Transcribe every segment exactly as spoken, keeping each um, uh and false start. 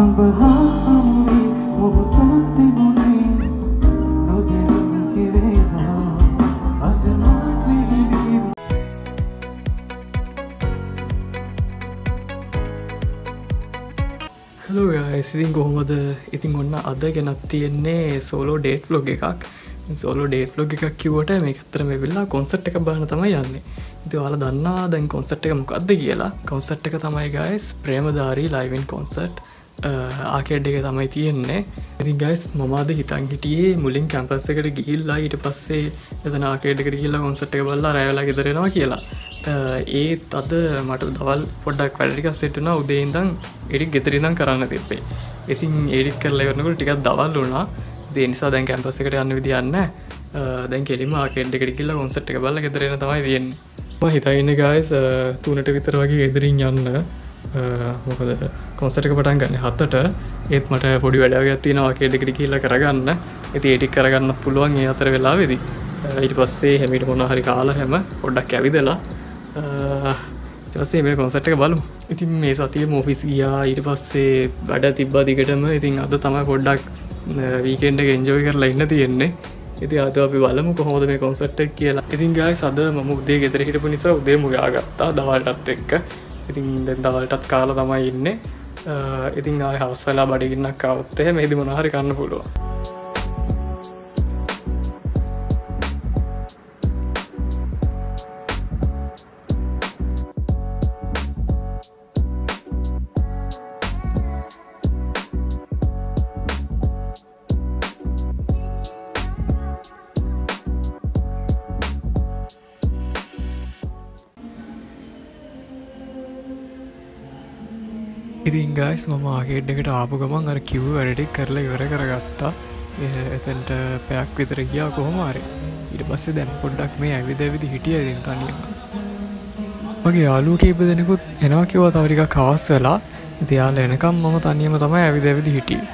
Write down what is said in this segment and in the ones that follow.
Hello guys, ඉතින් කොහොමද? ඉතින් ඔන්න අද ගෙනත් තියෙන්නේ සෝලෝ ඩේට් vlog එකක්. සෝලෝ ඩේට් vlog එකක් කිව්වට මේක ඇත්තටම වෙවිලා කොන්සර්ට් එකක් බලන්න තමයි යන්නේ. ඉතින් ඔයාලා දන්නා දැන් කොන්සර්ට් එක මොකක්ද කියලා? කොන්සර්ට් එක තමයි guys Premadari live in concert arcade එකේ තමයි තියෙන්නේ. ඉතින් guys මම අද හිතන් හිටියේ මුලින් කැම්පස් එකට ගිහිල්ලා ඊට පස්සේ එතන ආකේඩ් එකට ගිහිල්ලා කොන්සර්ට් එක බලලා රැ වෙලා ගෙදර එනවා කියලා. ඒත් අද මට දවල් පොඩ්ඩක් වැඩ ටිකක් සෙට් වුණා. උදේ ඉඳන් එඩිට් ගෙදර ඉඳන් කරන්න තිබ්බේ. ඉතින් එඩිට් කරලා ඉවරනකොට ටිකක් දවල් වුණා. ඒ නිසා දැන් කැම්පස් එකට යන්න විදියක් නැහැ. දැන් කෙලින්ම ආකේඩ් එකට ගිහිල්ලා කොන්සර්ට් එක බලලා ගෙදර එන තමයි තියෙන්නේ. මම හිතා ඉන්නේ guys තුනට විතර වගේ ගෙදරින් යන්න. මොකද කොන්සර්ට් එක පටන් ගන්න හතට. ඒත් මට පොඩි වැඩක් තියෙනවා ආකේඩ් එකට ගිහිල්ලා කරගන්න. ඉතින් එඩිට් කරගන්නත් පුළුවන් ඒ අතර වෙලාවෙදී. ඊට පස්සේ හැමිට මොනවා හරි කාලා හැම පොඩ්ඩක් ඇවිදලා ඊට පස්සේ මේ කොන්සර්ට් එක බලමු. ඉතින් මේ සතියේම ඔෆිස් ගියා. ඊට පස්සේ වැඩ තිබ්බා දිගටම. ඉතින් අද තමයි පොඩ්ඩක් වීකෙන්ඩ් එක එන්ජොයි කරලා ඉන්න තියෙන්නේ. ඉතින් අද අපි බලමු කොහොමද මේ කොන්සර්ට් එක කියලා. ඉතින් guys අද මම උදේ ගෙදර හිටපු නිසා උදේම උයාගත්තා දවල්ටත් එක්ක. ඉතින් දැන් දවල්ටත් කාලා තමයි ඉන්නේ. ඉතින් ආයෙ හවස් වෙලා බඩගින්නක් ආවොත් එහෙම මෙහෙදි මොනවා හරි කරන්න පුළුවන්. ඉතින් guys මම ආකේඩ් එකට ආපු ගමන් අර කිව්ව වැඩ ටික කරලා ඉවර කරගත්තා. එතනට පැයක් විතර ගියා කොහොම හරි. ඊට පස්සේ දැන් පොඩ්ඩක් මේ ඇවිද ඇවිද හිටියා ඉතින් තනියම. මගේ යාළුවෝ කීප දෙනෙකුත් එනවා කිව්වා තව ටිකක් හවස් වෙලා. ඉතින් යාළුවා එනකම් මම තනියම තමයි ඇවිද ඇවිද හිටියේ.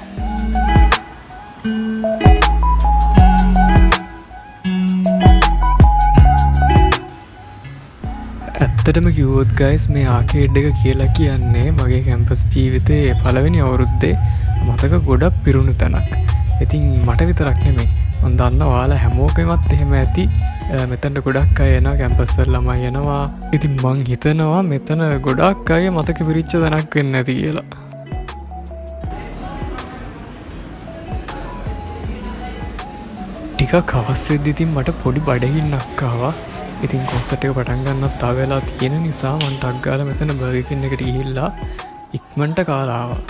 ඇත්තටම කිව්වොත් guys මේ ආකේඩ් එක කියලා කියන්නේ මගේ කැම්පස් ජීවිතයේ පළවෙනි අවුරුද්දේ මතක ගොඩක් පිරුණු තැනක්. ඉතින් මට විතරක් නෙමෙයි මම දන්නවා ඔයාලා හැමෝගෙමත් එහෙම ඇති. මෙතනට ගොඩක් අය එනවා කැම්පස් වල ළමයි එනවා. ඉතින් මං හිතනවා මෙතන ගොඩක් අය මතක පිරිච්ච තැනක් වෙන්න ඇති කියලා. ටිකක් හවස් වෙද්දි ඉතින් මට පොඩි බඩගින්නක් ආවා. ඉතින් කොන්සර්ට් එක පටන් ගන්නත් තව වෙලා තියෙන නිසා මම ටක් ගාලා මෙතන බර්ගර් කින් එකට ගිහිල්ලා ඉක්මනට කාලා ආවා.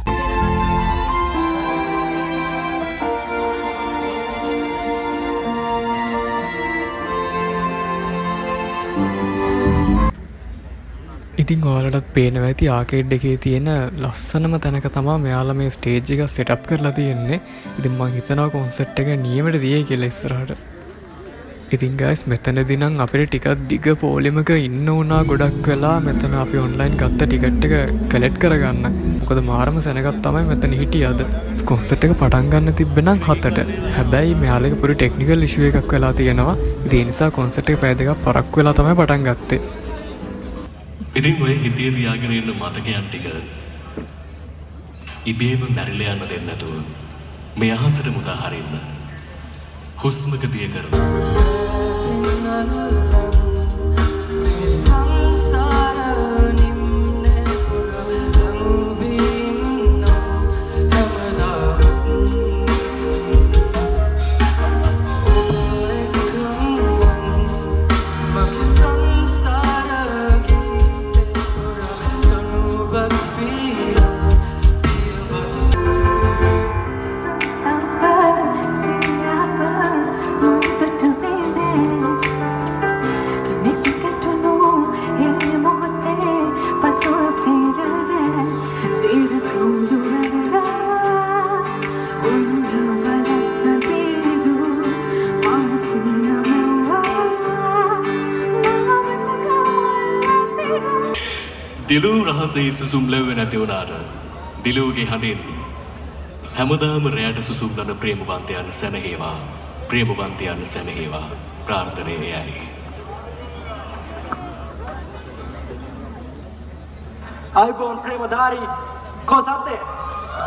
ඉතින් ඔයාලටත් පේනවා ඇති ආකේඩ් එකේ තියෙන ලස්සනම තැනක තමයි මෙයාලා මේ ස්ටේජ් එක සෙට් අප් කරලා තියෙන්නේ. ඉතින් මම හිතනවා කොන්සර්ට් එක නියමයට දියේ කියලා ඉස්සරහට. ඉතින් guys මෙතනදී නම් අපිට ටිකක් දිග පොලිමක ඉන්න උනා ගොඩක් වෙලා. මෙතන අපි ඔන්ලයින් ගත්ත ටිකට් එක කලෙක්ට් කරගන්න. මොකද මාරම සෙනගක් තමයි මෙතන හිටියේ අද. කොන්සර්ට් එක පටන් ගන්න තිබ්බනම් හතට. හැබැයි මෙයාලගේ පොඩි ටෙක්නිකල් ඉෂුව එකක් වෙලා තියෙනවා. ඉතින් ඒ නිසා කොන්සර්ට් එක පැය දෙකක් පරක්කු වෙලා තමයි පටන් ගත්තේ. ඉතින් ඔය හිතේ තියාගෙන ඉන්න මතකයන් ටික ඉබේම මැරිලා යන්න දෙන්න නැතුව මේ අහසට මුදා හරින්න. හුස්මක දිය කරමු. දිලු රහසේ සුසුම් ලැබෙ නැති වුණාට දිලුගේ හඬෙන් හැමදාම රැයට සුසුම් ලන ප්‍රේමවන්තයන් සැනහේවා ප්‍රේමවන්තයන් සැනහේවා ප්‍රාර්ථනාවයි. iPhone ප්‍රේමදාරි කොසද්දේ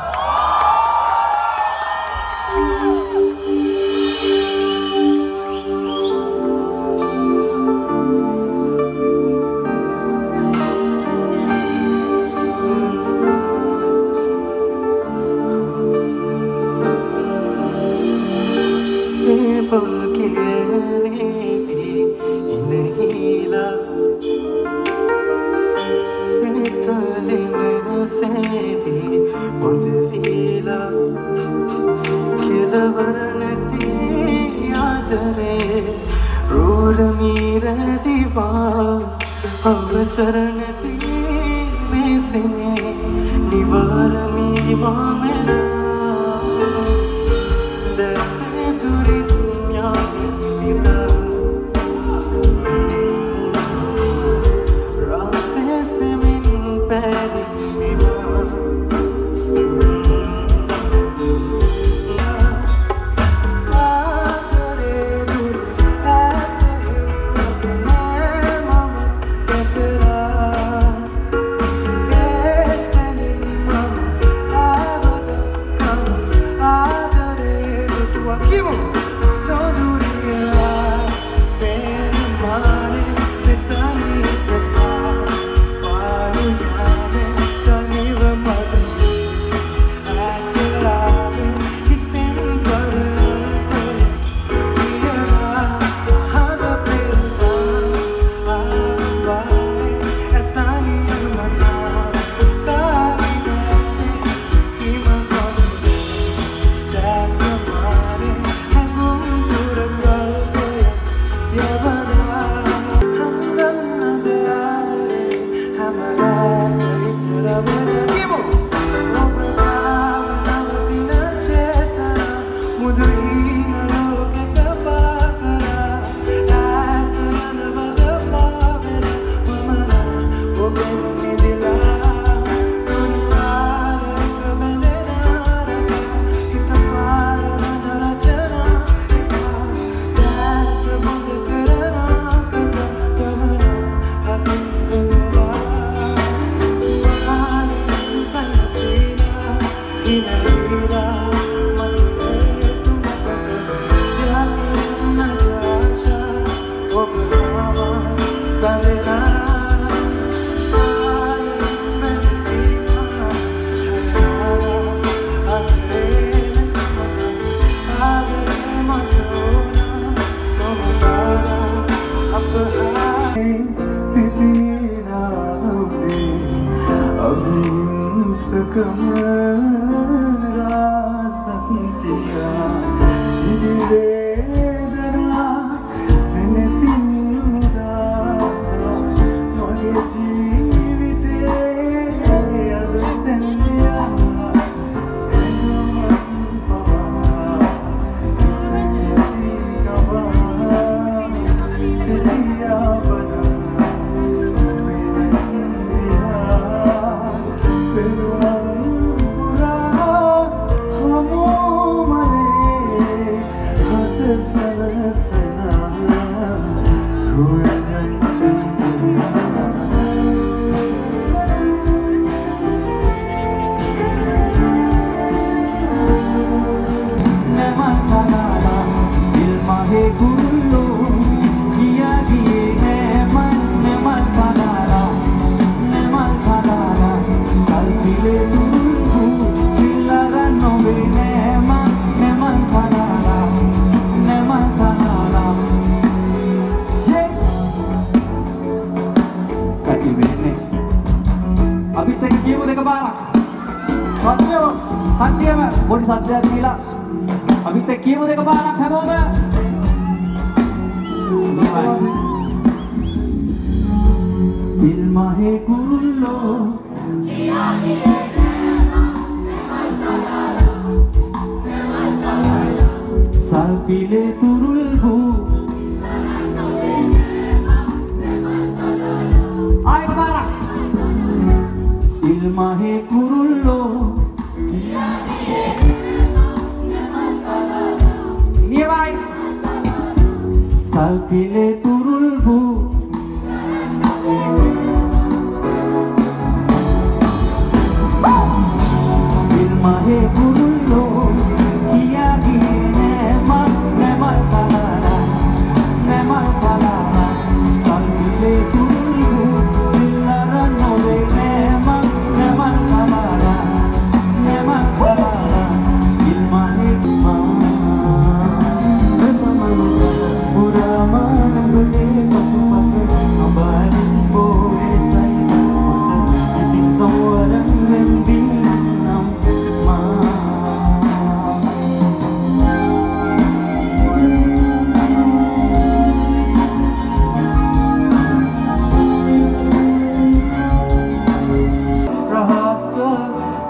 Ilmahe kurullo kiya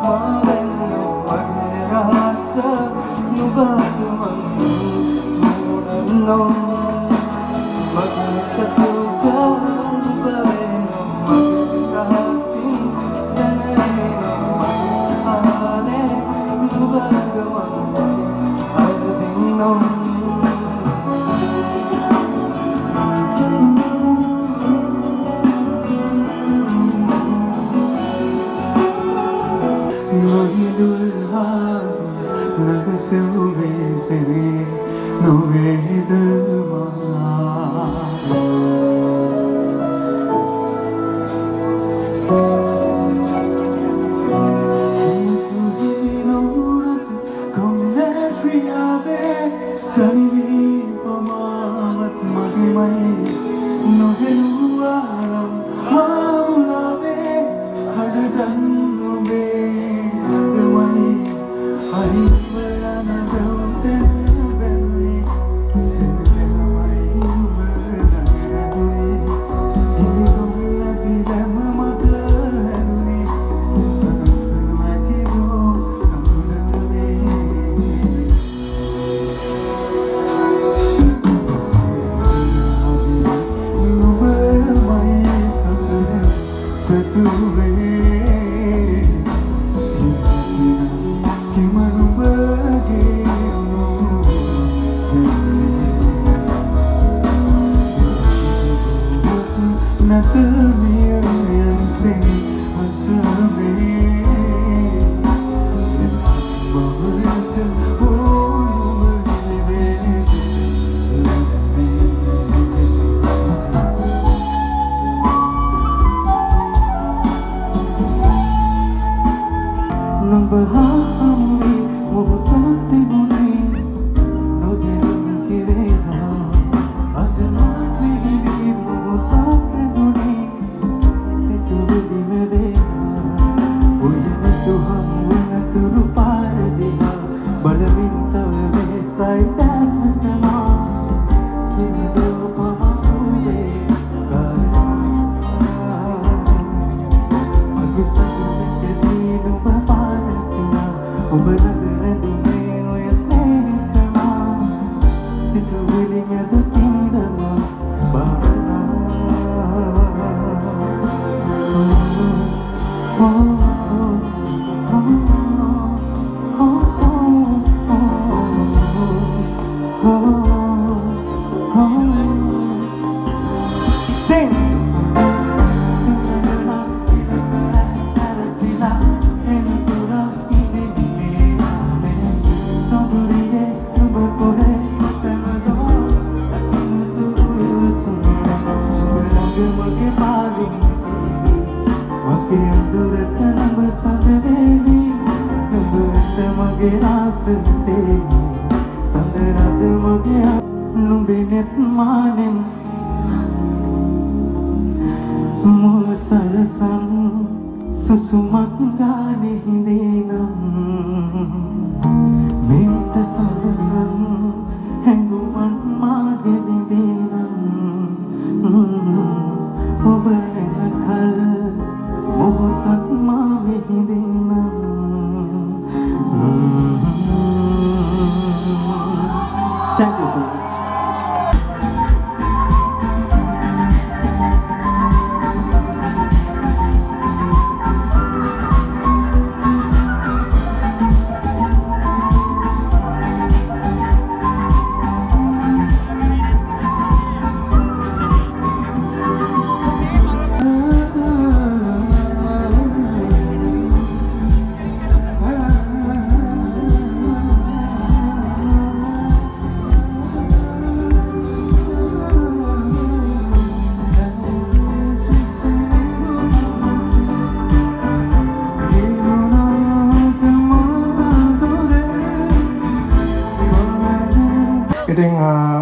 ඉතින්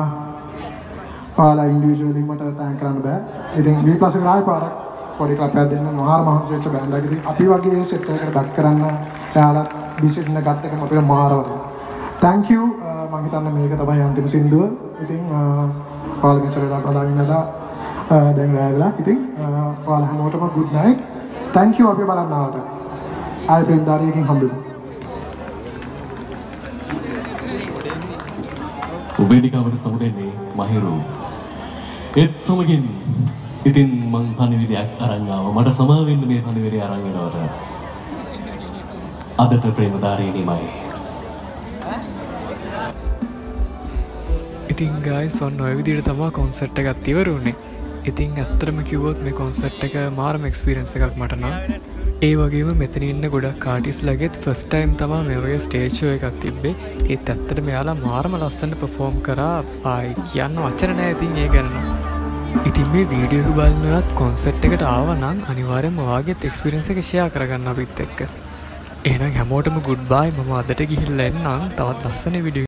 ඔයාලා ඉන්ඩිවිජුවලි මට තෑන්ක් කරන්න බෑ. ඉතින් V+ එකට ආයෙ පාරක් පොඩි ක්ලප් එකක් දෙන්න මහාර මහන්සි වෙච්ච බෑන්ඩ් එකක්. ඉතින් අපි වගේ සෙට් එකකට බැක් කරන්න එයාලා ඩිසිෂන් එකක් ගත්ත එකම අපිට මහාරවල. thank you මම හිතන්නේ මේක තමයි අන්තිම සින්දුව. ඉතින් ඔයාලා මෙච්චර වෙලා බලාගෙන ඉඳලා දැන් රැ වෙලා. ඉතින් ඔයාලා හැමෝටම good night. thank you අපි බලන්න ආවට. ආයෙ පෙන්දාරියකින් හම්බෙමු. වේදිකාවට සමුදෙන්නේ මහිරු. ඒත් සමගින් ඉතින් මං පණිවිඩයක් අරන් ආවා. මට සමා වෙන්න මේ පණිවිඩය අරන් එනවට. අදට ප්‍රේමදාරිණීමයි. ඉතින් ගයිස් ඔන්න ඔය විදිහට තමයි කොන්සර්ට් එකක් ඉවරුනේ. ඉතින් ඇත්තටම කිව්වොත් මේ කොන්සර්ට් එක මාරම එක්ස්පීරියන්ස් එකක් මට නම්. ඒ වගේම මෙතන ඉන්න ගොඩක් ආටිස්ට්ලාගෙත් ෆස්ට් ටයිම් තමයි මේ වගේ ස්ටේජ් ෂෝ එකක් තිබ්බේ. ඒත් ඇත්තටම එයාලා මාරම ලස්සනට පර්ෆෝම් කරා. ආයි කියන්න වචන නැහැ ඉතින් ඒ ගැන නම්. ඉතින් මේ වීඩියෝ එක බලනවත් කොන්සර්ට් එකට ආව නම් අනිවාර්යෙන්ම ඔයාගෙත් එක්ස්පීරියන්ස් එක ෂෙයා කරගන්න අපිත් එක්ක. එහෙනම් හැමෝටම ගුඩ් බයි. මම අදට ගිහිල්ලා එන්නම්. තවත් ලස්සන වීඩියෝ